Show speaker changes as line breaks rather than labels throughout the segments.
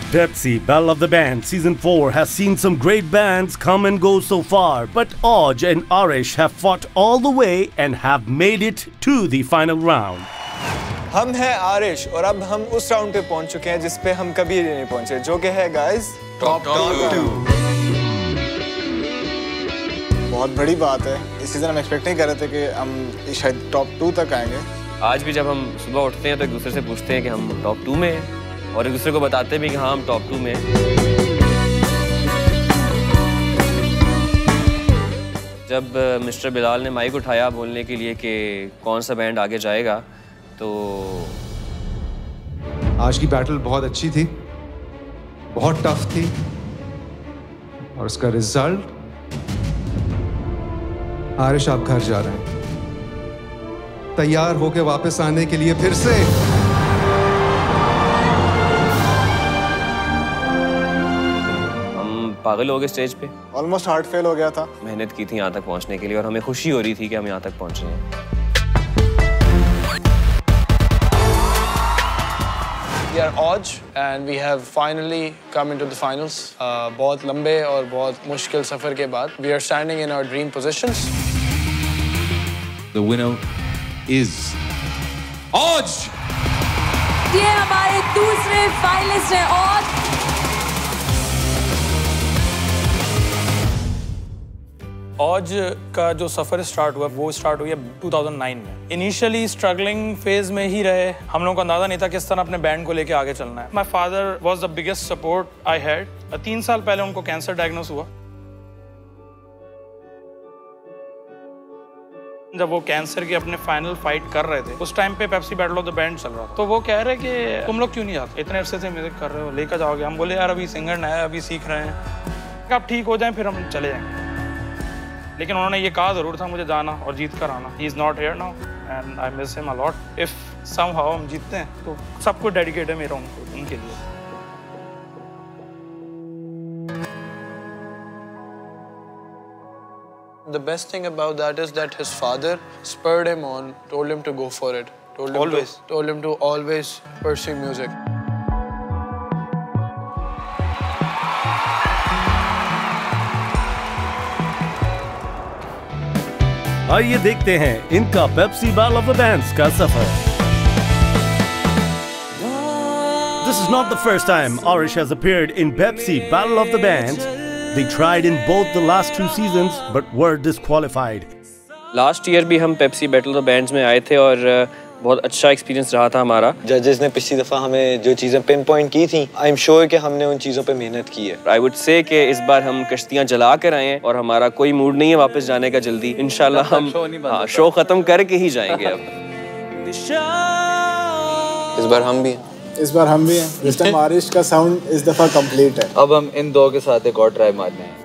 Pepsi Battle of the Band Season 4 has seen some great bands come and go so far, but Auj and Aarish have fought all the way and have made it to the final round.
हम हैं आरिश और अब हम उस round पे पहुंच चुके हैं जिस पे हम कभी नहीं पहुंचे, जो कि है गाइस टॉप 2।
बहुत बड़ी बात है, इस सीजन हम एक्सपेक्ट नहीं कर रहे थे कि हम शायद टॉप 2 तक आएंगे।
आज भी जब हम सुबह उठते हैं तो एक दूसरे से पूछते हैं कि हम टॉप 2 में हैं और एक दूसरे को बताते भी कि हाँ हम टॉप 2 में हैं। जब मिस्टर बिलाल ने माइक उठाया बोलने के लिए कि कौन सा बैंड आगे जाएगा, तो
आज की बैटल बहुत अच्छी थी, बहुत टफ थी और उसका रिजल्ट आरिश आप घर जा रहे हैं, तैयार होके वापस आने के लिए फिर से।
हम पागल हो गए स्टेज पे,
ऑलमोस्ट हार्ट फेल हो गया था।
मेहनत की थी यहाँ तक पहुँचने के लिए और हमें खुशी हो रही थी कि हम यहाँ तक पहुँचे हैं।
We are Auj and we have finally come into the finals. बहुत लंबे और बहुत मुश्किल सफर के बाद we are standing in our dream positions.
The winner is Auj.
ये हमारे दूसरे फाइनलिस्ट हैं Auj.
Auj का जो सफर स्टार्ट हुआ वो स्टार्ट हुई 2009 में। इनिशियली स्ट्रगलिंग फेज में ही रहे, हम लोगों को अंदाजा नहीं था किस तरह अपने बैंड को लेके आगे चलना है। My father was the biggest support I had. 3 साल पहले उनको कैंसर डायग्नोस हुआ। जब वो कैंसर की अपने फाइनल फाइट कर रहे थे, उस टाइम पे Pepsi battle of the band चल रहा था, तो वो कह रहे कि तुम लोग क्यों नहीं जाते, इतने अरसे से म्यूजिक कर रहे हो, लेकर जाओगे। हम बोले यार अभी सिंगर नया है, अभी सीख रहे हैं, अब ठीक हो जाए फिर हम चले जाएंगे। लेकिन उन्होंने ये कहा जरूर था मुझे जाना और जीत कर आना। He is not here now and I miss him a lot. If somehow हम जीतते हैं तो सब कुछ डेडिकेट है मेरा उनके लिए। The best thing about that is that his father spurred him on, told him to go for it, told him to always pursue music.
आइए देखते हैं इनका Pepsi battle of the bands का सफर। This is not the first time Aarish has appeared in Pepsi Battle of the Bands. They tried in both the last 2 seasons but were disqualified.
Last year भी हम Pepsi battle of the bands में आए थे और बहुत अच्छा experience रहा था हमारा।
जजेस ने पिछली दफा हमें जो चीजें पिन पॉइंट की थी, आई एम श्योर कि हमने उन चीजों पे मेहनत की है।
आई वुड से कि इस बार हम कश्तियां जला कर आए हैं और हमारा कोई मूड नहीं है वापस जाने का जल्दी। इंशाल्लाह हम शो खत्म करके ही जाएंगे अब।
इस बार हम भी हैं।
This time आरिश का साउंड इस दफा कंप्लीट है।
अब हम इन दो के साथ एक और ट्राई मारने हैं।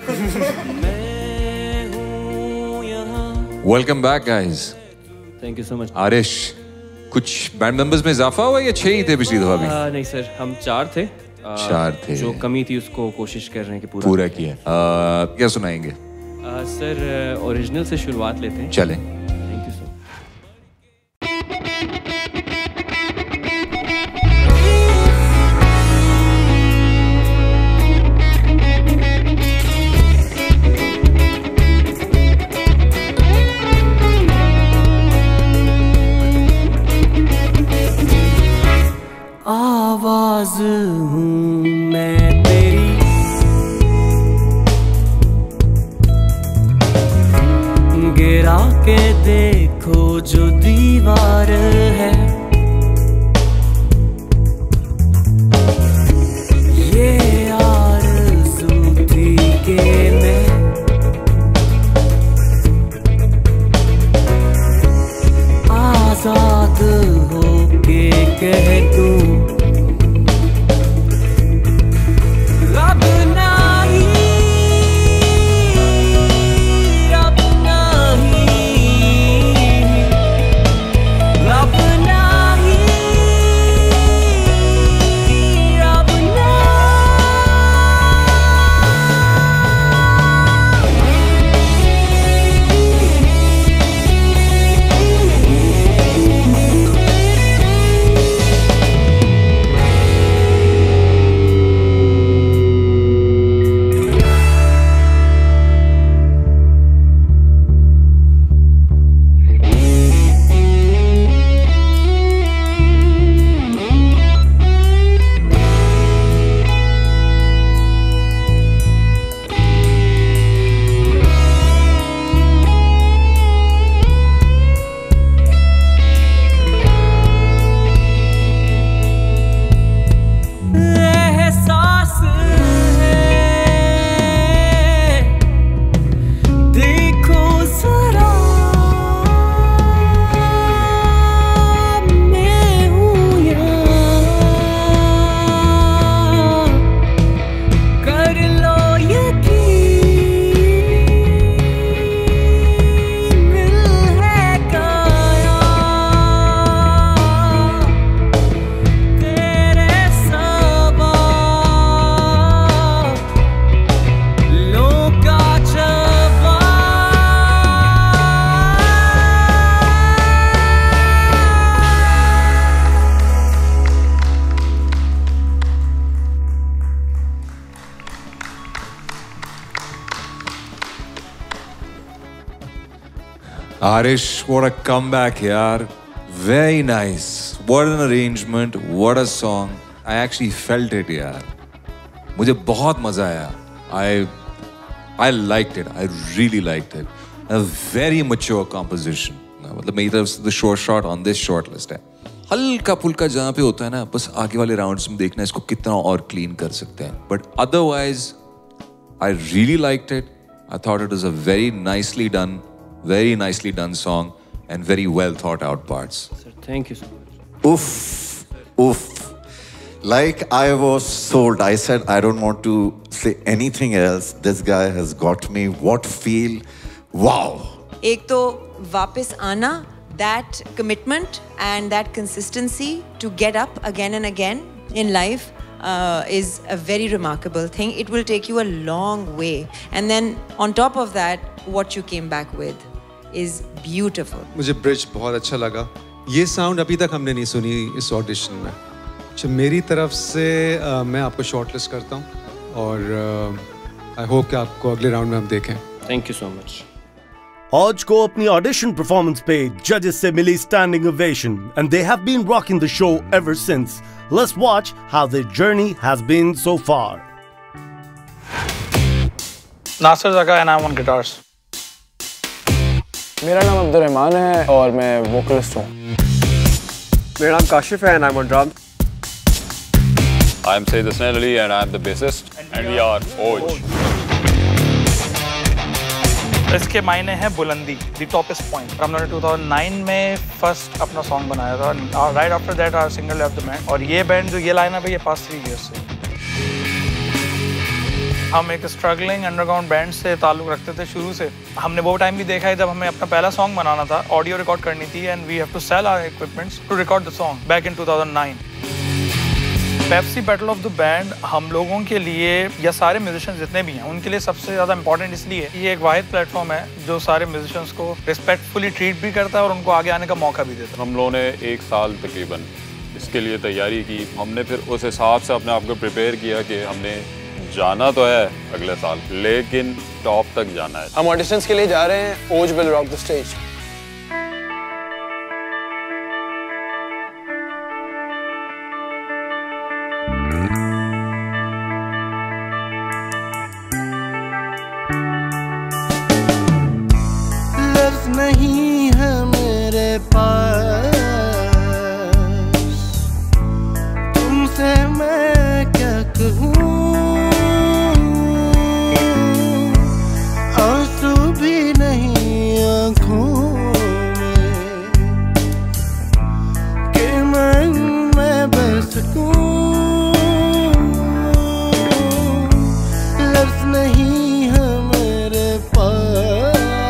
Welcome back, guys.
Thank you so much.
Arish, कुछ बैंड मेंबर्स में इजाफा हुआ या 6 ही थे पिछली दफा भी?
नहीं सर, हम 4 थे।
4 थे।
जो कमी थी उसको कोशिश कर रहे हैं कि
पूरा किया। क्या सुनाएंगे?
सर ओरिजिनल से शुरुआत लेते हैं।
चलें।
Thank you sir.
आवाज हूँ मैं तेरी, गिरा के देखो जो दीवार है, ये आरज़ू थी कि मैं आजाद होके कह दूं अब नहीं
Aarish, what a comeback, yaar. Very nice. What an arrangement. What a song. I actually felt it, yaar. मुझे बहुत मजा आया. I liked it. I really liked it. A very mature composition. मतलब मेरी तरफ से the short shot on this short list है. हल्का फुल्का जहाँ पे होता है ना, बस आगे वाले rounds में देखना इसको कितना और clean कर सकते हैं. But otherwise, I really liked it. I thought it was a very nicely done song and very well thought out parts.
Sir, thank you so much.
Oof. Like I was sold. I said I don't want to say anything else. This guy has got me. What feel? Wow.
एक तो वापस आना, that commitment and that consistency to get up again and again in life is a very remarkable thing. It will take you a long way. And then on top of that, what you came back with is beautiful.
मुझे bridge बहुत अच्छा लगा. ये sound अभी तक हमने नहीं सुनी इस audition में. मेरी तरफ से मैं आपको shortlist करता हूँ और I hope कि आपको अगले round में हम देखें.
Thank you so much.
औज को अपनी ऑडिशन परफॉर्मेंस पे जजेस से मिली standing ovation and they have been rocking the show ever since. Let's watch how their journey has been so far.
Nasir, Zaka and I'm on guitars.
मेरा नाम अब्दुर रहमान है और मैं वोकलिस्ट हूँ.
मेरा नाम काशिफ है and I'm on drums.
I'm Syed and I'm the bassist and we are Auj.
इसके मायने हैं बुलंदी, the toppest point. हमने 2009 में फर्स्ट अपना सॉन्ग बनाया था. Right after that our singer left the band. और ये बैंड जो ये लाइनअप है ये past 3 years से. हम एक स्ट्रगलिंग अंडरग्राउंड बैंड से ताल्लुक रखते थे शुरू से. हमने वो टाइम भी देखा है जब हमें अपना पहला सॉन्ग बनाना था, ऑडियो रिकॉर्ड करनी थी and we have to sell our equipments to record the song back in 2009. Pepsi battle of the band हम लोगों के लिए या सारे म्यूजिशियंस जितने भी हैं उनके लिए सबसे ज़्यादा इंपॉर्टेंट इसलिए ये एक वाहिद प्लेटफॉर्म है जो सारे म्यूजिशियंस को रिस्पेक्टफुली ट्रीट भी करता है और उनको आगे आने का मौका भी देता है.
हम लोगों ने 1 साल तकरीबन इसके लिए तैयारी की. हमने फिर उस हिसाब से अपने आप को प्रिपेयर किया कि हमने जाना तो है अगले साल लेकिन टॉप तक जाना है.
हम ऑडिशंस के लिए जा रहे हैं. ओज विल रॉक द स्टेज.
नहीं है मेरे पास तुमसे मैं क्या कहूँ. आंसू भी नहीं आँखों में कि मैं बह सकूँ. लफ्ज़ नहीं है मेरे पास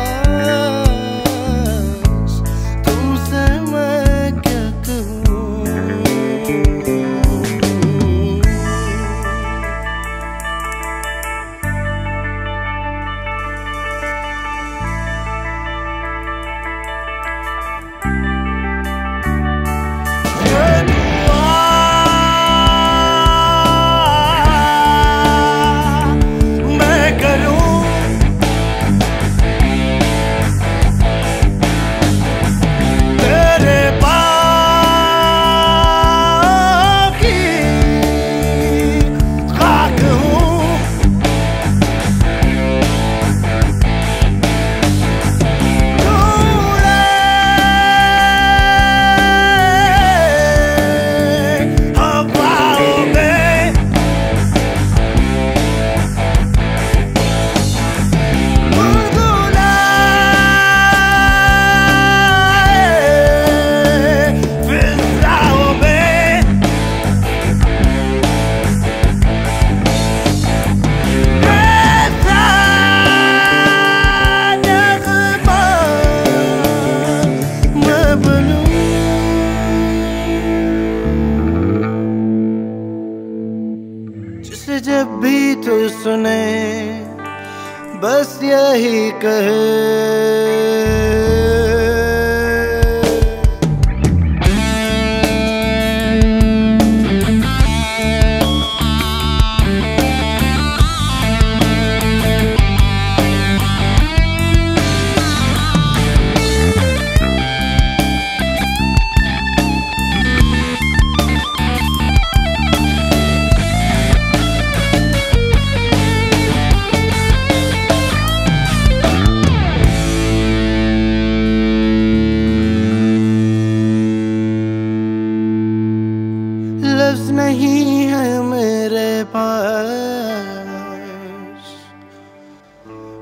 बस यही कहे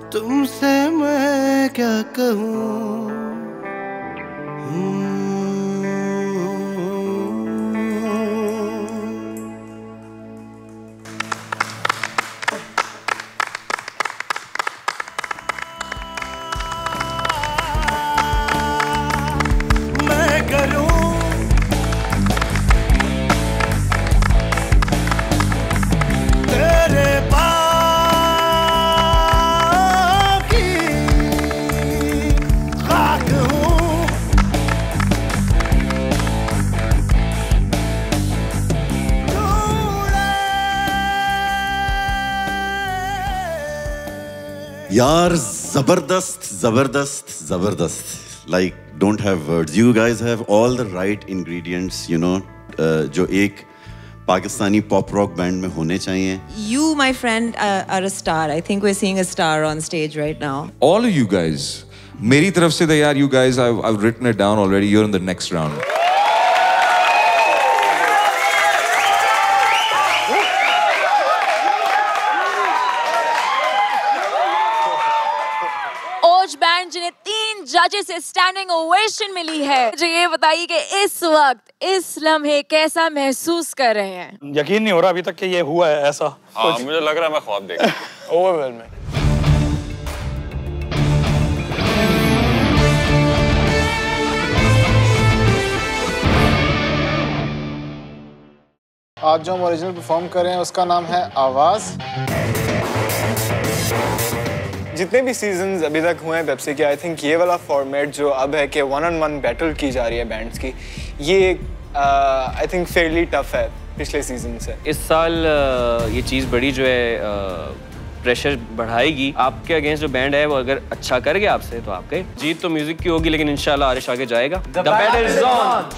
तुमसे मैं क्या कहूँ
यार जबरदस्त जबरदस्त जबरदस्त. Like don't have words. You guys have all the right ingredients, you know, जो एक पाकिस्तानी pop rock band में होने चाहिए.
You, my friend, are a star. I think we're seeing a star on stage right now.
All of you guys. मेरी तरफ से तो यार, you guys, I've written it down already. You're in the next round.
ओज band जिन्हें 3 जजेस से standing ovation मिली है, मुझे ये बताइए कि इस वक्त इस लम्हे कैसा महसूस कर रहे हैं?
यकीन नहीं हो रहा अभी तक कि ये हुआ है ऐसा.
हाँ, मुझे लग रहा है मैं ख्वाब देख रहा हूं.
ओवरवेलमिंग.
आज जो हम ओरिजिनल परफॉर्म कर रहे हैं उसका नाम है आवाज़.
जितने भी सीजन्स अभी तक हुए हैं पेप्सी के, आई थिंक ये वाला फॉर्मेट जो अब है कि 1-on-1 बैटल की जा रही है बैंड्स की, ये आई थिंक फेयरली टफ है पिछले सीजन से.
इस साल ये चीज़ बड़ी जो है प्रेशर बढ़ाएगी. आपके अगेंस्ट जो बैंड है वो अगर अच्छा कर गया आपसे तो आपके जीत तो म्यूजिक की होगी, लेकिन इंशाल्लाह आरिश आगे जाएगा. The battle is on.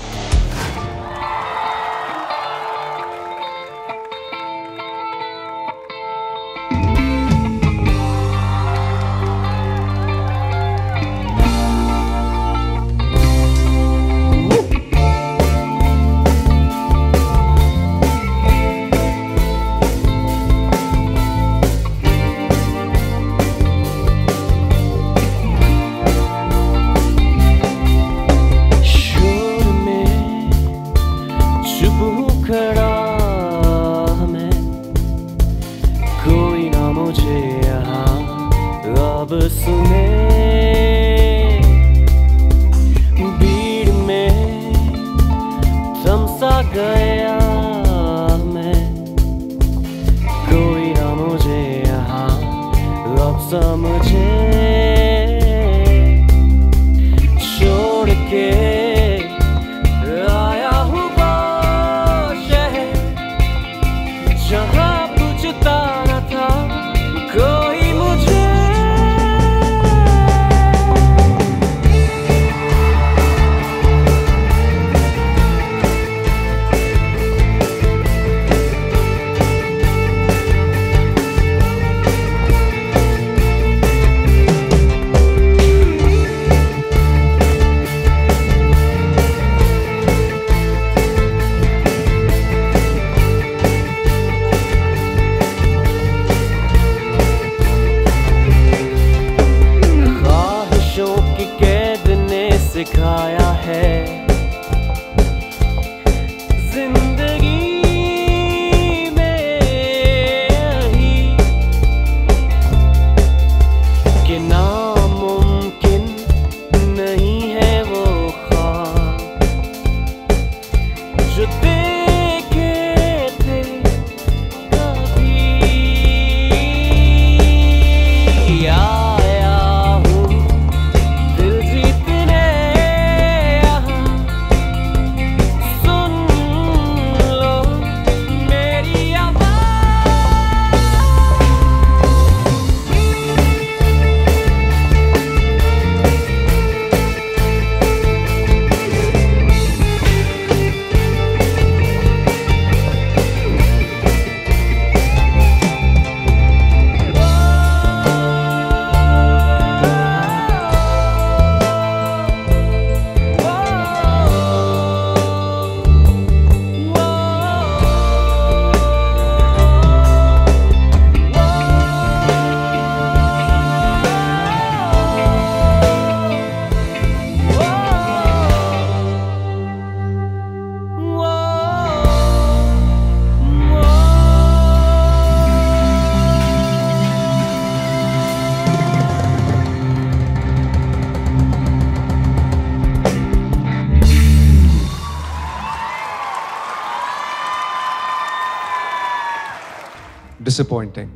disappointing.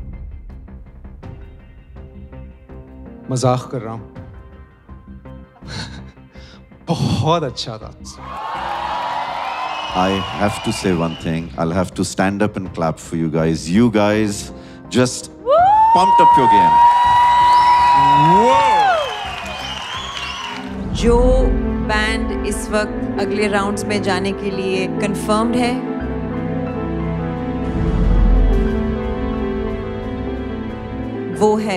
मजाक कर रहा हूँ. बहुत अच्छा था.
I have to say one thing. I'll have to stand up and clap for you guys. You guys just pumped up your game.
Whoa! जो बैंड इस वक्त अगले राउंड्स में जाने के लिए कंफर्म्ड है, वो है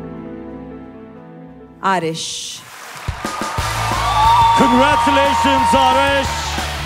Aarish.
Congratulations, Aarish.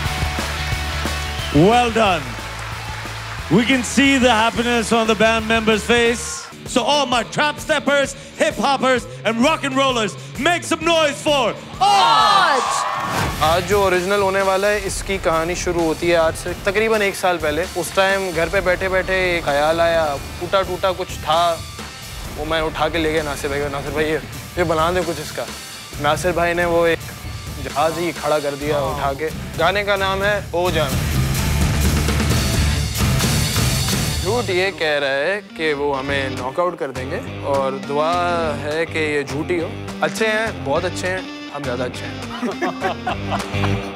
Well done. We can see the happiness on the band members' face. So all my trap steppers, hip hoppers, and rock and rollers, make some noise for Auj!
आज जो original होने वाला है, इसकी कहानी शुरू होती है आज से तकरीबन 1 साल पहले. उस टाइम घर पे बैठे-बैठे एक ख्याल आया, टूटा-टूटा कुछ था, वो मैं उठा के ले गया नासिर भाई को. नासिर भाई ये बना दे कुछ इसका. नासिर भाई ने वो एक जहाज ही खड़ा कर दिया उठा के. गाने का नाम है ओज आरिश. झूठ ये कह रहा है कि वो हमें नॉकआउट कर देंगे और दुआ है कि ये झूठी हो. अच्छे हैं, बहुत अच्छे हैं, हम ज़्यादा अच्छे हैं.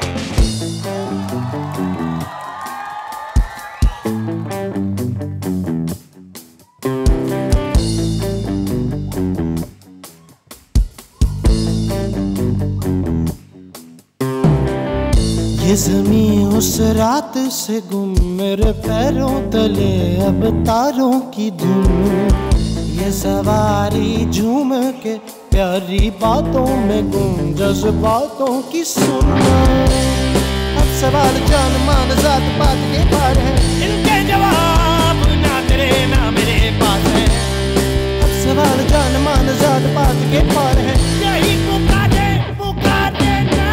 ये ज़मीं उस रात से गुम, मेरे पैरों तले अब तारों की धुन. ये सवारी झूम के प्यारी बातों में गुम, जज्बातों की सुन. अब सवाल जान मान जात पात के पार है, इनके जवाब ना तेरे ना मेरे पास है. अब सवाल जान मान जात पात के पार है, यही पुकारे ना.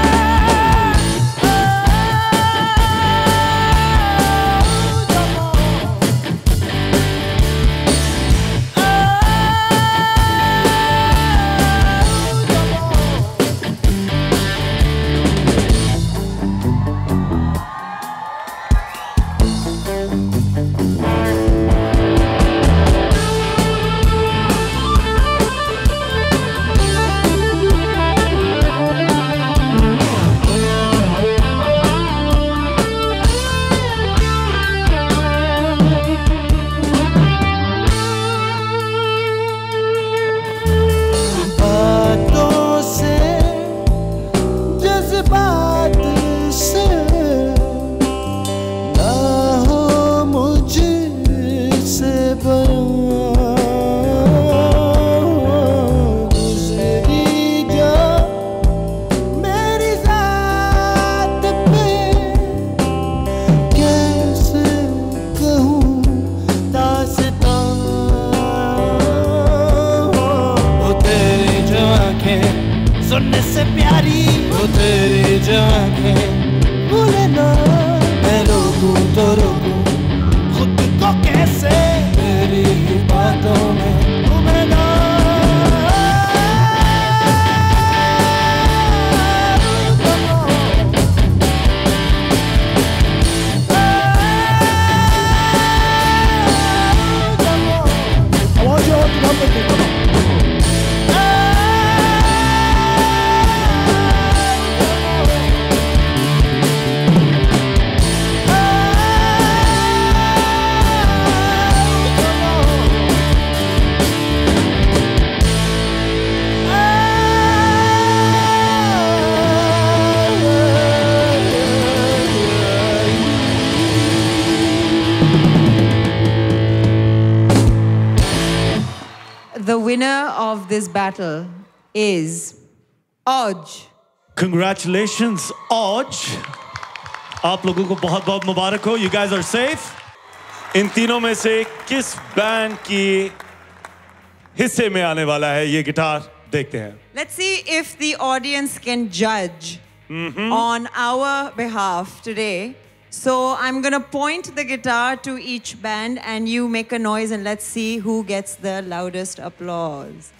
The winner of this battle is Auj.
Congratulations, Auj. आप लोगों को बहुत-बहुत मुबारक हो. You guys are safe. इन तीनों में से किस बैंड की हिस्से में आने वाला है ये गिटार, देखते हैं.
Let's see if the audience can judge on our behalf today. So I'm gonna point the guitar to each band and you make a noise and let's see who gets the loudest applause.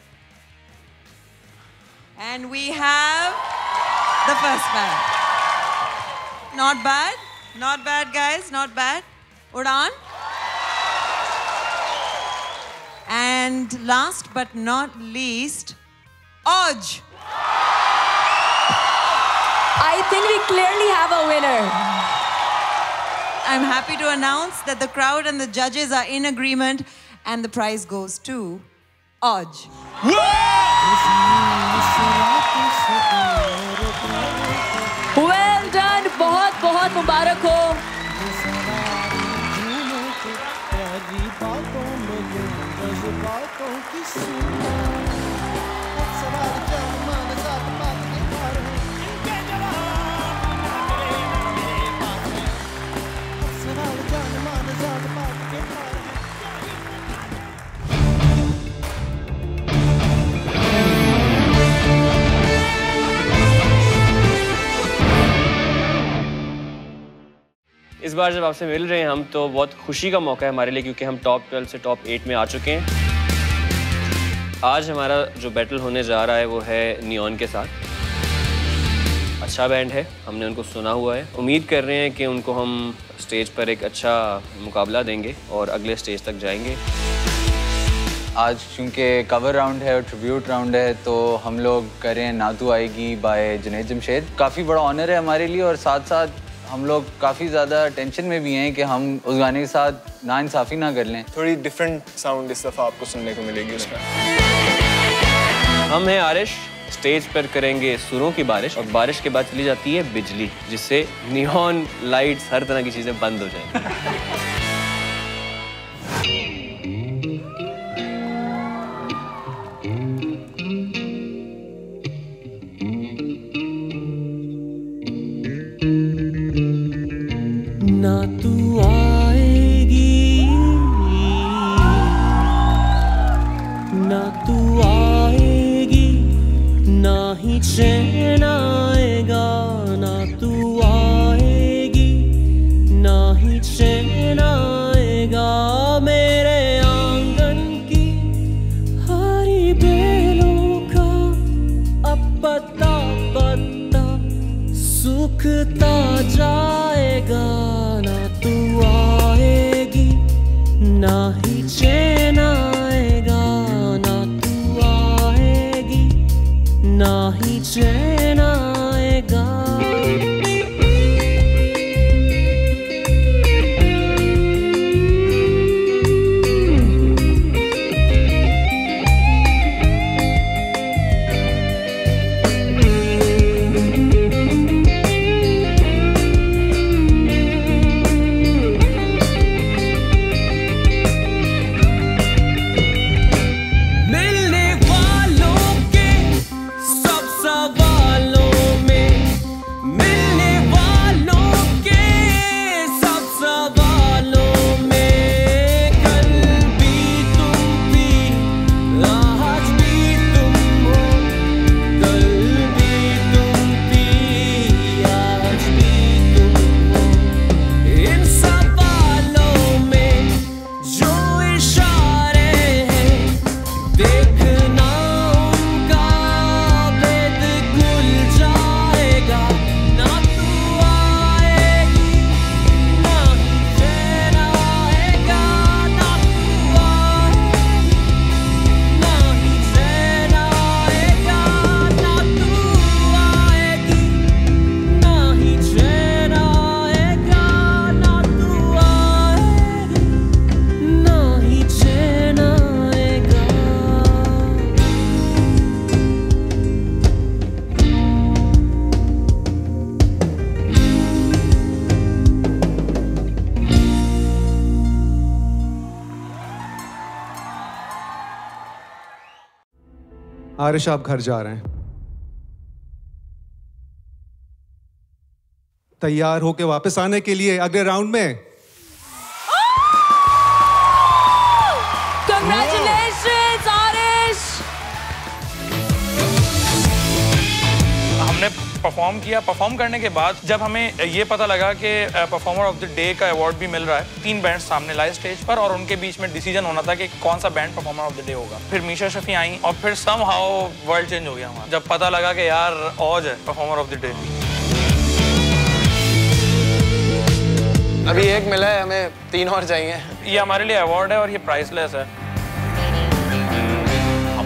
And we have the first band. Not bad, guys, not bad. Udan. And last but not least, Auj.
I think we clearly have a winner.
I'm happy to announce that the crowd and the judges are in agreement and the prize goes to Auj.
Well done, बहुत बहुत मुबारक हो।
इस बार जब आपसे मिल रहे हैं हम तो बहुत खुशी का मौका है हमारे लिए क्योंकि हम टॉप 12 से टॉप 8 में आ चुके हैं। आज हमारा जो बैटल होने जा रहा है वो है नियॉन के साथ। अच्छा बैंड है, हमने उनको सुना हुआ है। उम्मीद कर रहे हैं कि उनको हम स्टेज पर एक अच्छा मुकाबला देंगे और अगले स्टेज तक जाएंगे।
आज क्योंकि कवर राउंड है और ट्रिब्यूट राउंड है तो हम लोग कर रहे हैं ना तू आएगी बाय जुनैद जमशेद। काफ़ी बड़ा ऑनर है हमारे लिए और साथ साथ हम लोग काफ़ी ज़्यादा टेंशन में भी हैं कि हम उस गाने के साथ नाइंसाफ़ी ना कर लें।
थोड़ी डिफरेंट साउंड इस दफ़ा आपको सुनने को मिलेगी उसमें।
हम हैं आरिश, स्टेज पर करेंगे सुरों की बारिश और बारिश के बाद चली जाती है बिजली जिससे नियॉन लाइट्स हर तरह की चीज़ें बंद हो जाएंगी।
ना तू आएगी, ना तू आएगी, ना ही चैन आएगा। ना तू आएगी, ना ही चैन आएगा। मेरे आंगन की हरी बेलों का अब पत्ता पत्ता सूखता जाएगा। ना ही चैन आएगा, ना तू आएगी, ना ही चैन आएगा।
आरिश आप घर जा रहे हैं, तैयार होके वापस आने के लिए अगले राउंड में।
Congratulations, आरिश।
हमने परफॉर्म किया। परफॉर्म करने के बाद जब हमें ये पता लगा कि परफॉर्मर ऑफ द डे का अवार्ड भी मिल रहा है, 3 बैंड सामने लाए स्टेज पर और उनके बीच में डिसीजन होना था कि कौन सा band performer of the day होगा। फिर मीशा शफी आई और फिर समहाउ वर्ल्ड चेंज हो गया हमारा जब पता लगा कि यार औज है परफॉर्मर ऑफ द डे।
अभी एक मिला है, हमें 3 और चाहिए।
ये हमारे लिए अवार्ड है और ये प्राइसलेस है।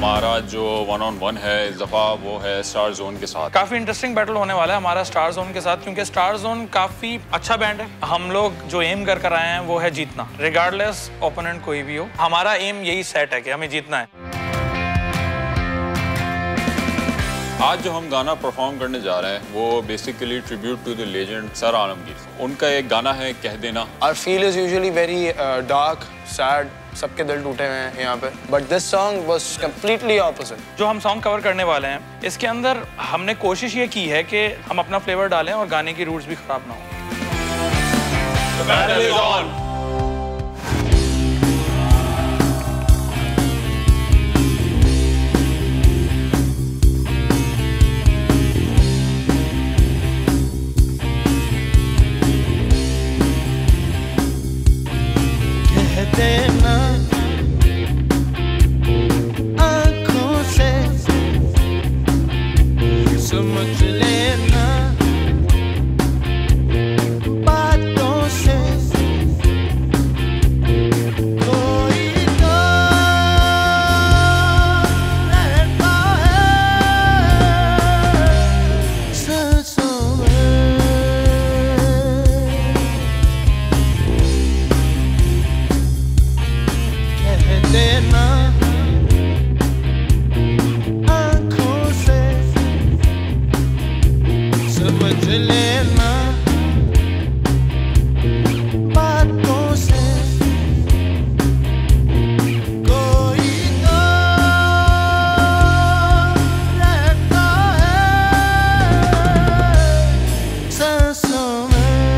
हमारा जो 1-on-1 है इस दफा वो है स्टार जोन के साथ।
काफी इंटरेस्टिंग बैटल होने वाला है हमारा स्टार जोन के साथ, क्योंकि स्टार जोन काफी अच्छा बैंड है। हम लोग जो एम कर आए हैं वो है जीतना, रिगार्डलेस ओपोनेंट कोई भी हो। हमारा एम यही सेट है कि हमें जीतना है।
आज जो हम गाना परफॉर्म करने जा रहे हैं वो basically tribute to the legend sir Alamgir. उनका एक गाना है कह देना।
Our feel is usually very dark, sad, सबके दिल टूटे हुए हैं यहाँ पे, but this song was completely opposite.
जो हम सॉन्ग कवर करने वाले हैं इसके अंदर हमने कोशिश ये की है कि हम अपना फ्लेवर डालें और गाने की रूट्स भी खराब ना हो।
The battle is on.
देना आँखों से समझ लेना बातों से कोई तो रहता है सांसों में। देना आँखों से समझ लेना बातों से कोई तो रहता है सांसों में।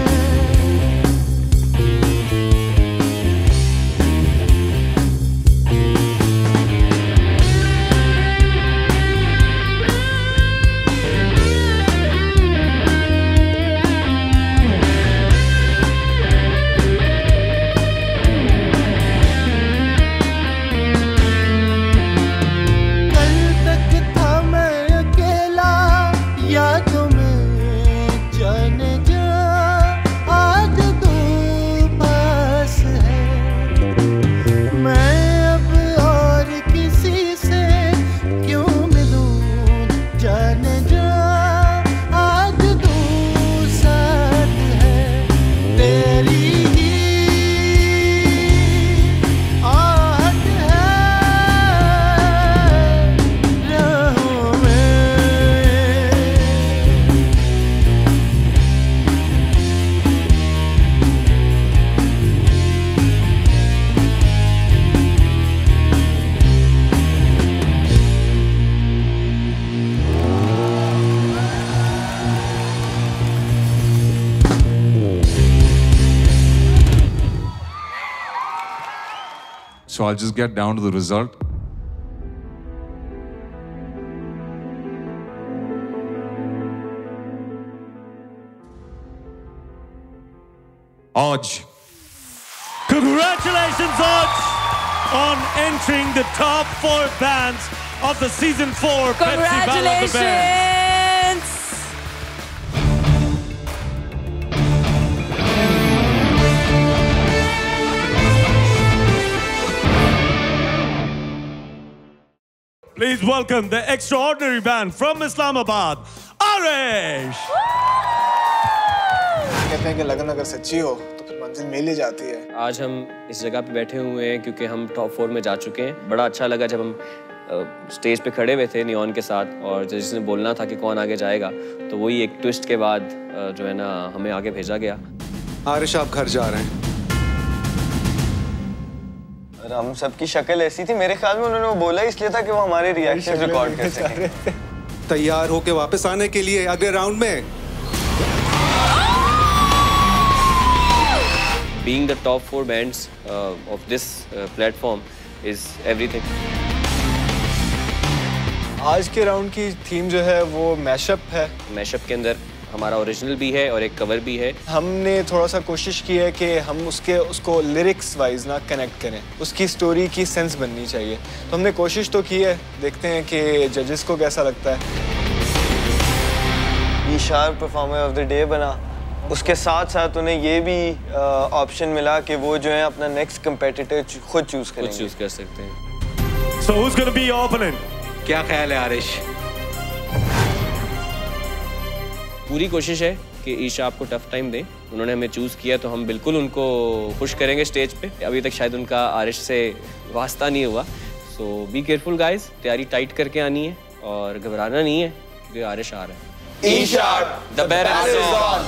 So I'll just get down to the result.
Auj. Congratulations, Auj, on entering the top 4 bands of the season 4 Pepsi Battle of the Bands. Please welcome the extraordinary band from Islamabad, Aarish.
कहते हैं कि लगन अगर सच्ची हो तो फिर मंजिल मिल ही जाती है।
आज हम इस जगह पे बैठे हुए हैं क्योंकि हम टॉप 4 में जा चुके हैं। बड़ा अच्छा लगा जब हम स्टेज पे खड़े हुए थे नियॉन के साथ और जिसने बोलना था कि कौन आगे जाएगा, तो वही एक ट्विस्ट के बाद जो है ना हमें आगे भेजा गया।
आरिश आप घर जा रहे हैं।
हम सबकी शक्ल ऐसी थी, मेरे ख्याल में उन्होंने वो बोला इसलिए था कि वो हमारे रिएक्शन रिकॉर्ड कर सकें।
तैयार होके वापस आने के लिए अगले राउंड में।
Being the top 4 bands of this platform is everything.
आज के राउंड की थीम जो है वो मैशअप है।
मैशअप के अंदर हमारा ओरिजिनल भी है और एक कवर भी है।
हमने थोड़ा सा कोशिश की है कि हम उसको लिरिक्स वाइज ना कनेक्ट करें, उसकी स्टोरी की सेंस बननी चाहिए। तो हमने कोशिश तो की है, देखते हैं कि जजेस को कैसा लगता है।
Ishaar performer of the day बना, उसके साथ साथ उन्हें ये भी ऑप्शन मिला कि वो जो है अपना नेक्स्ट कंपेटिटर खुद चूज कर सकते हैं।
So who's going to be your opponent?
क्या ख्याल है आरिश?
पूरी कोशिश है कि ईशा आपको टफ टाइम दें। उन्होंने हमें चूज़ किया तो हम बिल्कुल उनको खुश करेंगे स्टेज पे। अभी तक शायद उनका आरिश से वास्ता नहीं हुआ। सो बी केयरफुल गाइज, तैयारी टाइट करके आनी है और घबराना नहीं है क्योंकि आरिश आ रहा है।
Isha,
the battle is on.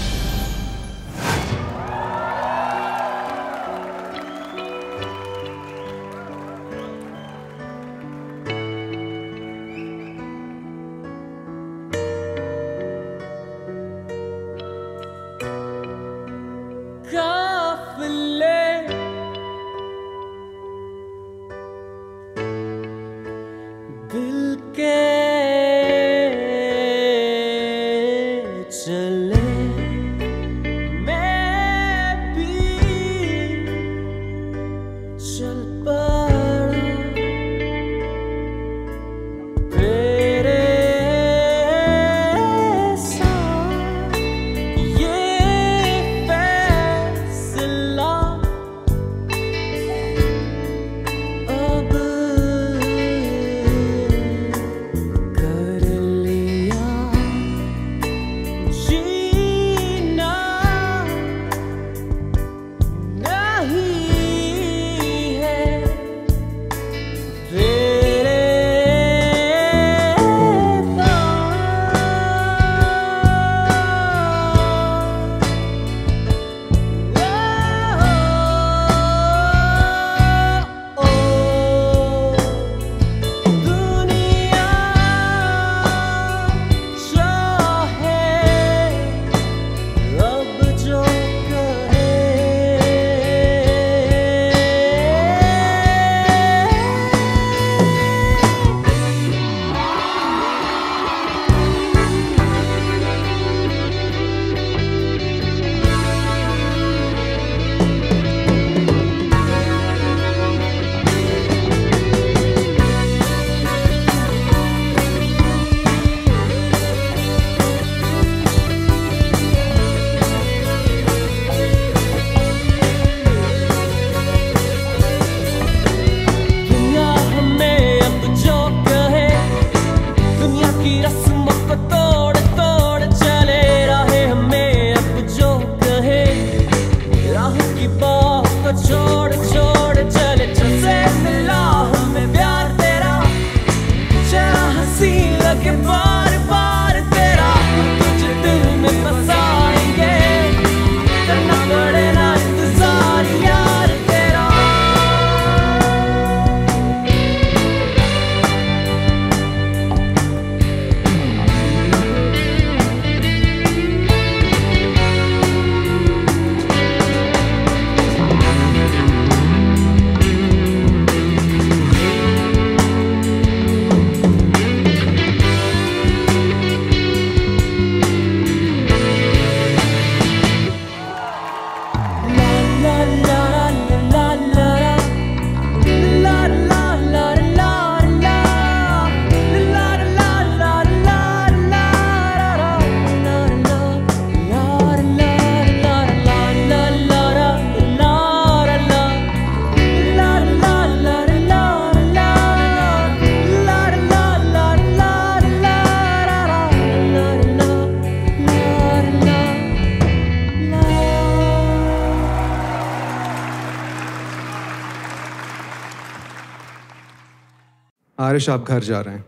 Arish आप घर जा रहे हैं।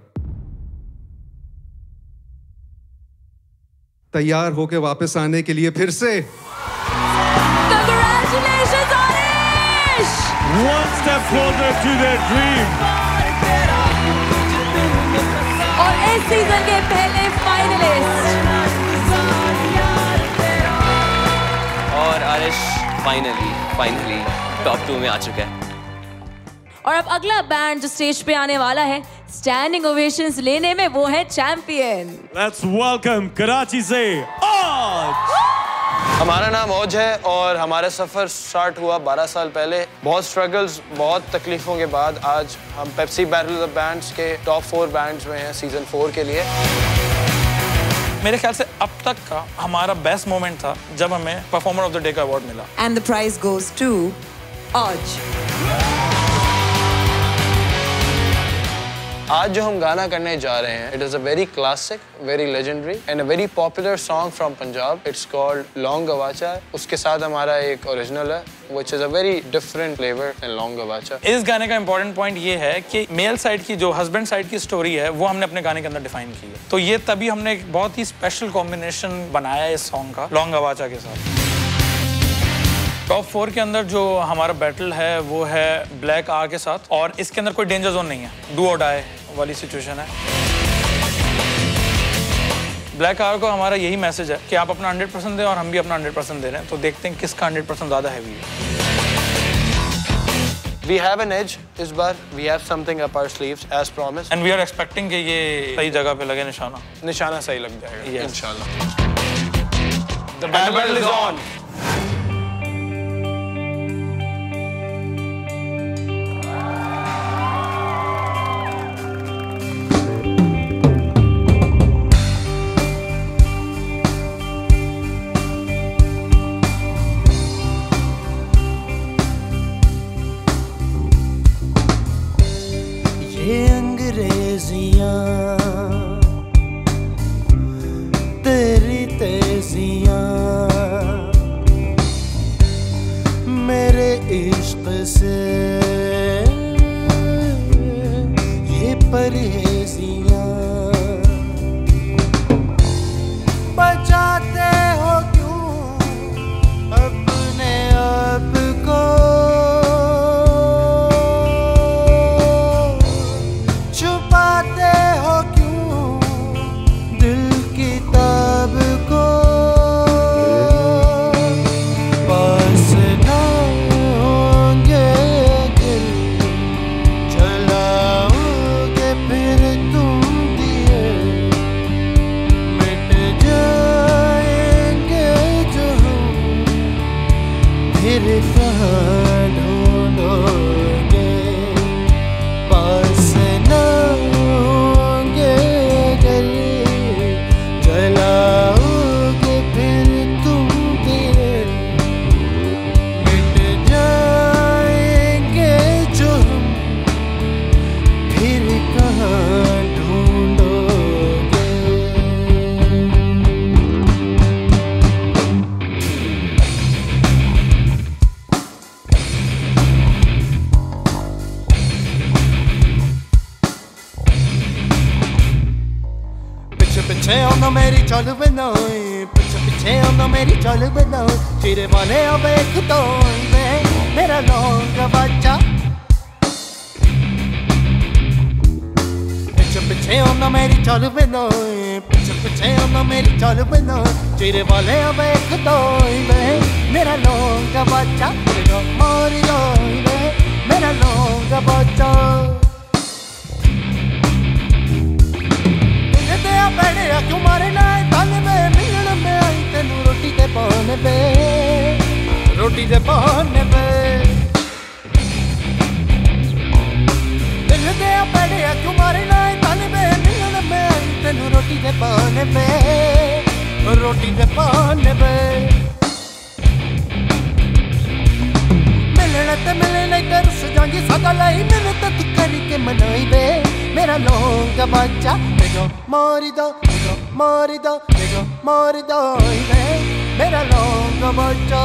तैयार होके वापस आने के लिए फिर से
Congratulations, Aarish!
One step closer to their dream.
और इस सीजन के पहले फाइनलिस्ट।
और आरिश फाइनली टॉप 2 में आ चुका है।
और अब अगला बैंड जो स्टेज पे आने वाला है, स्टैंडिंग ओवेशंस लेने में वो है चैंपियन।
Let's welcome कराची से औज।
हमारा नाम औज है और हमारा सफ़र स्टार्ट हुआ 12 साल पहले। बहुत स्ट्रगल्स, बहुत तकलीफ़ों के बाद आज हम पेप्सी बैटल ऑफ बैंड्स के टॉप 4 बैंड्स में हैं सीजन 4 के लिए।
मेरे ख्याल से अब तक का हमारा बेस्ट मोमेंट था जब हमें परफॉर्मर ऑफ द डे का अवार्ड मिला।
And the prize goes to Auj.
आज जो हम गाना करने जा रहे हैं, it is a very classic, very legendary and a very popular song from Punjab. It's called Long Gavacha. उसके साथ हमारा एक original है, which is a very different flavor than Long Gavacha.
इस गाने का important point ये है कि मेल साइड की जो husband साइड की स्टोरी है, वो हमने अपने गाने के अंदर डिफाइन की है। तो ये तभी हमने एक बहुत ही स्पेशल कॉम्बिनेशन बनाया है इस सॉन्ग का Long Gavacha के साथ। टॉप 4 के अंदर जो हमारा बैटल है वो है ब्लैक आर के साथ, और इसके अंदर कोई डेंजर जोन नहीं है, डू और डाई वाली सिचुएशन है। ब्लैक आर को हमारा यही मैसेज है कि आप अपना 100% दें और हम भी अपना 100% दे रहे हैं, तो देखते हैं किसका 100% ज़्यादा हैवी है।
We have an edge इस बार, we have something up our sleeves as promised.
And we are expecting कि ये सही जगह पे लगे निशाना।
निशाना सही लग जाएगा, इंशाल्लाह।
The battle is on.
तेरी तेजियां मेरे इश्क से ये परहेजियां बचाते हो क्यों अपने आप को, छुपाते हो क्यों दिल की ताब को, पास ना होंगे दिल चलाओगे फिर तुम दिए, मिट जाएंगे जो हम फिर कहाँ ढूंढोगे, पास ना होंगे दिल जलाओगे फिर तुम दिए, मिट जाएंगे जो हम फिर कहाँ ढूंढोगे। पिछे पिछे आंदा मेरी चल बनाए, पिछे पिछे आंदा मेरी चल बनाए, चिरे वाले वेख तो मेरा लौंग बच्चा, पिछे पिछे आंदा मेरी चल बनाए, पिछे पिछे आंदा मेरी चल बनाए, चिरे वाले वेख तो मेरा लौंग बच्चा, मार जाए मेरा लौंग बच्चा। बैठे क्यों मारे ना तन में मिलने में आई तेनू रोटी दे पाने पे, रोटी दे पाने पे, दिल दे बैठे क्यों मारे ना तन में मिलने में आई तेनू रोटी दे पाने पे, रोटी दे पाने पे, मिलने ते रुस जाएंगी सदा लाई, मिलने ते तू करी के मनाई बे मेरा लौंग बच्चा, Marido, मेरा लौंग बच्चा,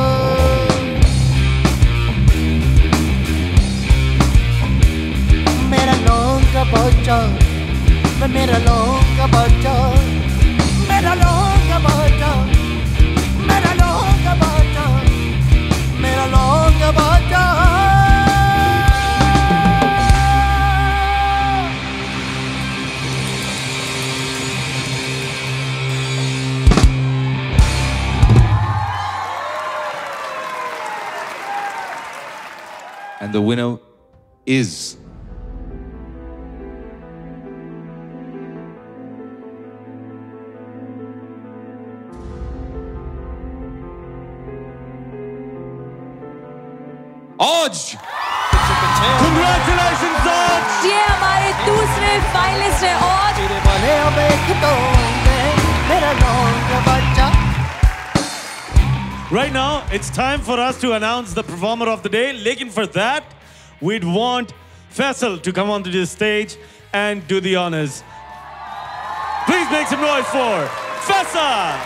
मेरा लौंग बच्चा, मेरा लौंग बच्चा, मेरा लौंग बच्चा, मेरा लौंग बच्चा, मेरा लौंग बच्चा।
And the winner is Auj!
Congratulations, Auj!
ये हमारे दूसरे फाइनलिस्ट हैं Auj।
Right now, it's time for us to announce the performer of the day. Lekin for that, we'd want Faisal to come onto the stage and do the honors. Please make some noise for Fahad.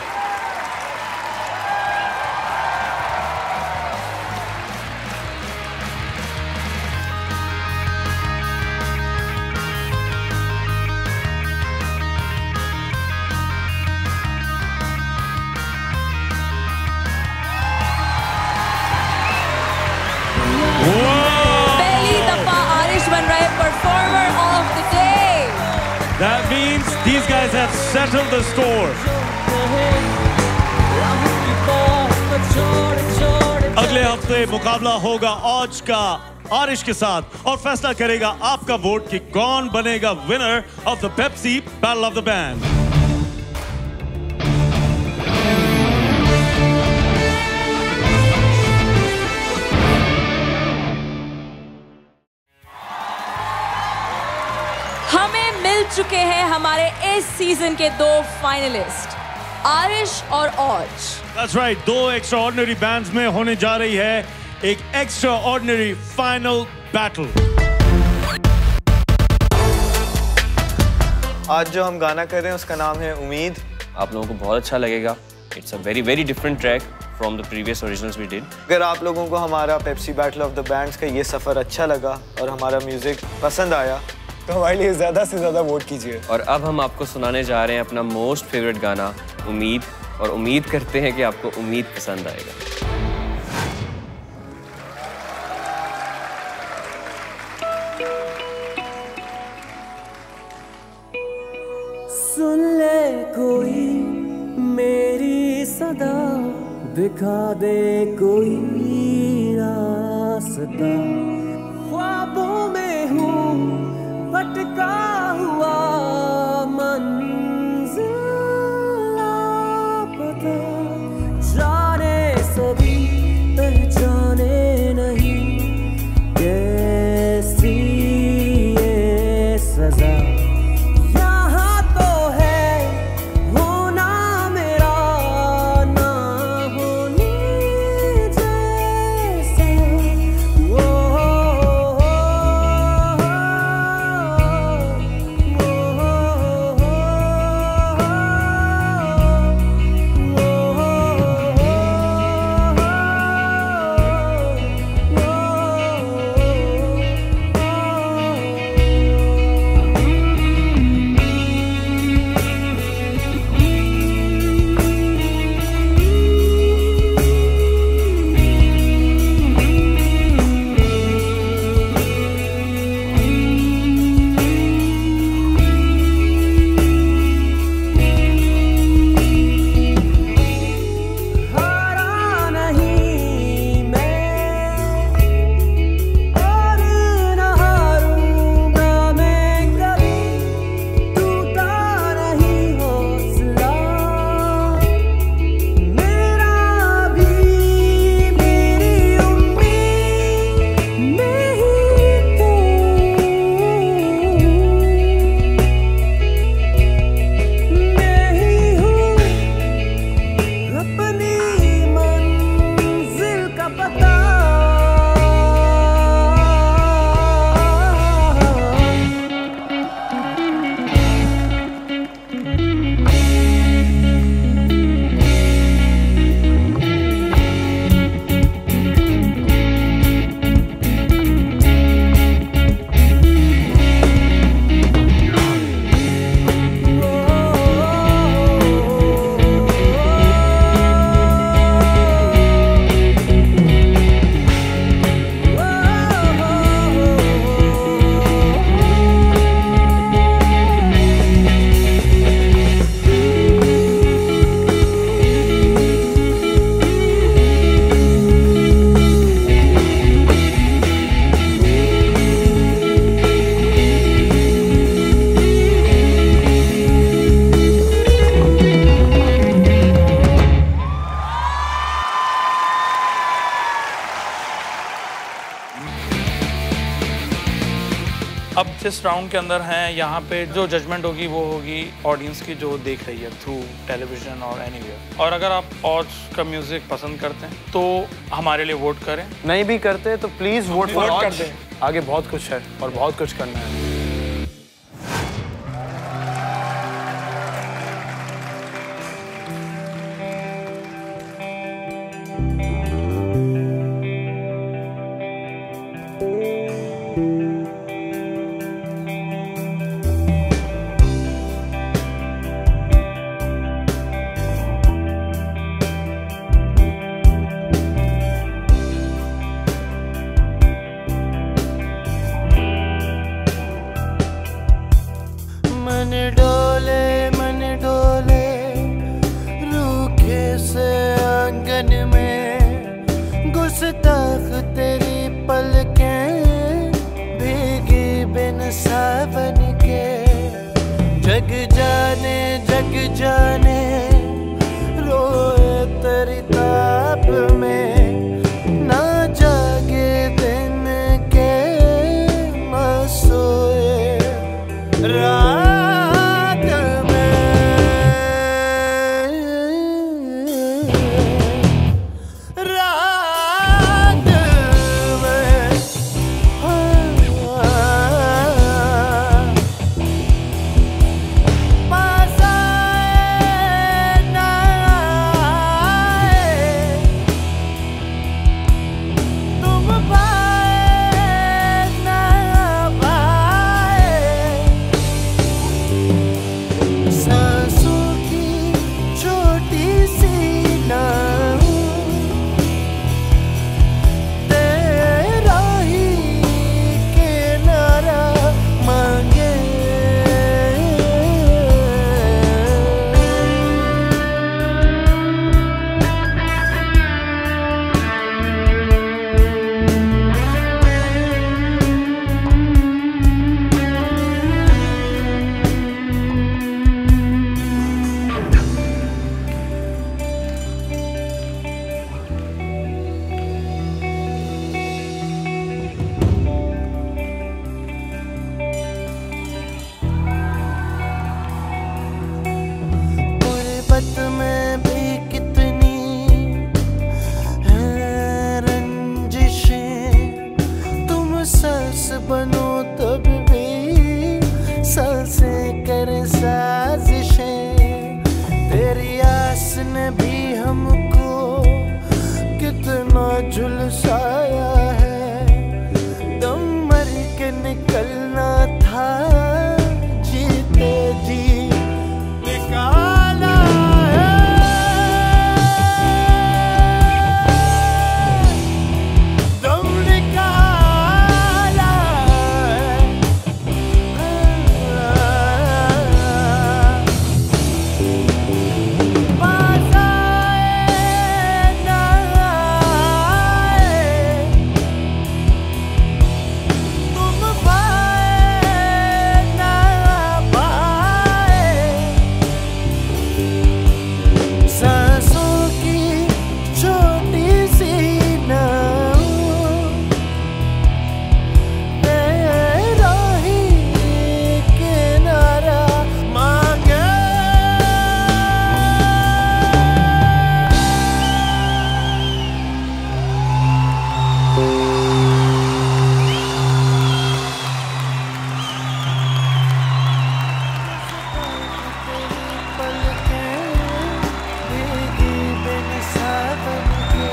That means these guys have settled the score. अगले हफ्ते मुकाबला होगा औज का आरिश के साथ और फैसला करेगा आपका वोट कि कौन बनेगा winner of the Pepsi battle of the band.
हमें मिल चुके हैं हमारे इस सीजन के 2 फाइनलिस्ट, आरिश और औज।
That's right, 2 एक्स्ट्राऑर्डिनरी बैंड्स में होने जा रही है एक एक्स्ट्राऑर्डिनरी फाइनल बैटल।
आज जो हम गाना कर रहे हैं उसका नाम है उम्मीद।
आप लोगों को बहुत अच्छा लगेगा। It's a very very different track from the previous originals we did.
अगर आप लोगों को हमारा Pepsi battle of the bands का ये सफर अच्छा लगा और हमारा म्यूजिक पसंद आया तो हमारे लिए ज़्यादा से ज़्यादा वोट कीजिए।
और अब हम आपको सुनाने जा रहे हैं अपना मोस्ट फेवरेट गाना उम्मीद, और उम्मीद करते हैं कि आपको उम्मीद पसंद आएगा।
सुन ले कोई मेरी सदा, दिखा दे कोई रास्ता, ख्वाबों में हूँ भटका हुआ मंजिल लापता, जाने सभी पहचाने नहीं कैसी ये सजा, यहाँ तो है होना मेरा ना होने जैसा।
अब जिस राउंड के अंदर हैं यहाँ पे जो जजमेंट होगी वो होगी ऑडियंस की जो देख रही है थ्रू टेलीविजन और एनीवेयर। और अगर आप औज का म्यूजिक पसंद करते हैं तो हमारे लिए वोट करें,
नहीं भी करते तो प्लीज वोट कर दें। आगे बहुत कुछ है और बहुत कुछ करना है।
मन डोले रूखे से आंगन में गुस्ताख तेरी पलकें भीगी बिन सावन के जग जाने रोए तेरी ताप में ना जागे दिन के ना सोए रात में पास आए ना आए तुम पाए ना पाए सांसों की छोटी सी नाव तेरा ही किनारा मांगे गुर्बत में भी कितनी है रंजिशें तुम सांस बनो तब भी सांसें करे साजिशें तेरी आस ने भी हमको कितना झुलसाया है दम मर के निकलना था जीते जी निकाला है दम निकाला है पास आए ना आए तुम पाए ना पाए सांसों की छोटी सी नाव तेरा ही किनारा मांगे पलकें भीगी बिन सावन के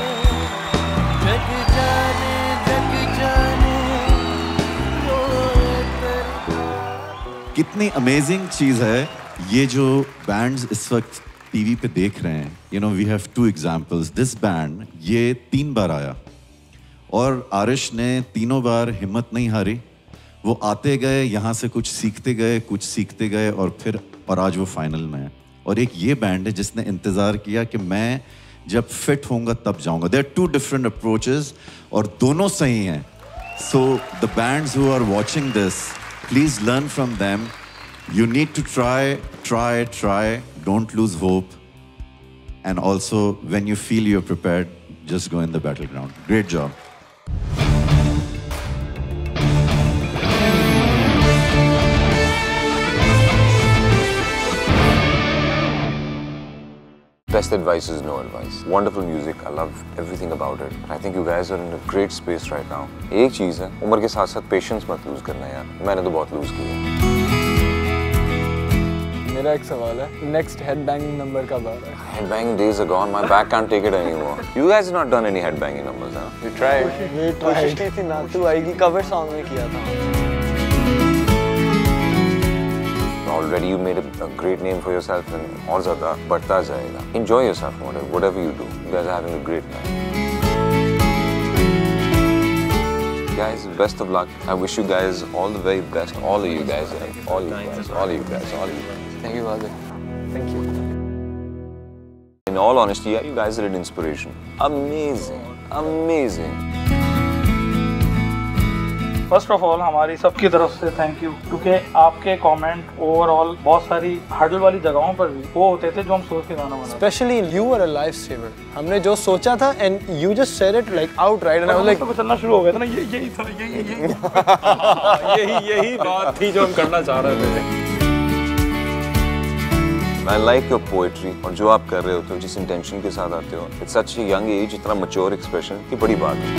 जग जाने रोए तेरी
कितनी अमेजिंग चीज है ये जो बैंड्स इस वक्त टीवी पे देख रहे हैं you know we have two examples this band ये 3 बार आया और आरिश ने तीनों बार हिम्मत नहीं हारी वो आते गए यहाँ से कुछ सीखते गए और आज वो फाइनल में है और एक ये बैंड है जिसने इंतज़ार किया कि मैं जब फिट होऊंगा तब जाऊंगा देयर आर 2 डिफरेंट अप्रोचेस और दोनों सही हैं so the bands who are watching this please learn from them you need to try don't lose hope and also when you feel you're prepared just go in the battleground great job
Best advice is no advice. Wonderful music. I love everything about it. I think you guys are in a great space right now. एक चीज़ है, उम्र के साथ साथ patience मत lose करना यार. मैंने तो बहुत lose किया.
मेरा एक सवाल है, next headbanging number कब आ रहा है?
Headbanging days are gone. My back can't take it anymore. You guys have not done any headbanging numbers, huh?
We tried. कोशिश की थी ना, तू आएगी cover song में किया था.
Already you made a great name for yourself and और ज़्यादा बढ़ता जाएगा. Enjoy yourself, whatever you do. You guys are having a great time. Guys, best of luck. I wish you guys all the very best. All of you guys. All of you guys. All of you guys. All of you guys.
Thank you, Haziq.
Thank you. In all honesty, yeah, you guys are an inspiration. Amazing. Amazing.
First of all हमारी सबकी तरफ से thank you, क्योंकि आपके comment overall बहुत सारी hurdle वाली जगहों पर भी वो होते थे जो हम सोच के गाना बनाते।
Specially you are a life saver. हमने जो सोचा था and you just said it like outright and I was like
तो चलना शुरू हो गया था ना, यही था, यही बात थी जो हम करना चाह रहे थे।
I like your poetry और जो आप कर रहे होते हो, जिस इंटेंशन के साथ आते हो, it's such a young age, इतना mature expression, ये बड़ी बात है।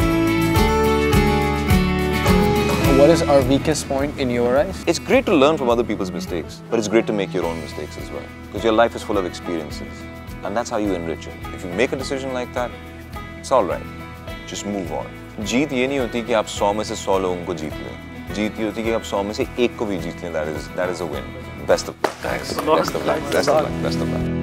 What is our weakest point in your eyes?
It's great to learn from other people's mistakes, but it's great to make your own mistakes as well, because your life is full of experiences, and that's how you enrich it. If you make a decision like that, it's all right. Just move on. जीत ये नहीं होती कि आप 100 में से 100 लोगों को जीत लें। जीत ये होती कि आप 100 में से 1 को भी जीत लें। That is a win. Best of luck. Thanks. Best of luck. Best of luck. Best of luck.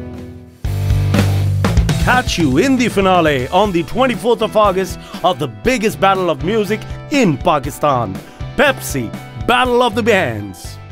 Catch you in the finale on the 24th of August of the biggest battle of music in Pakistan, Pepsi Battle of the Bands.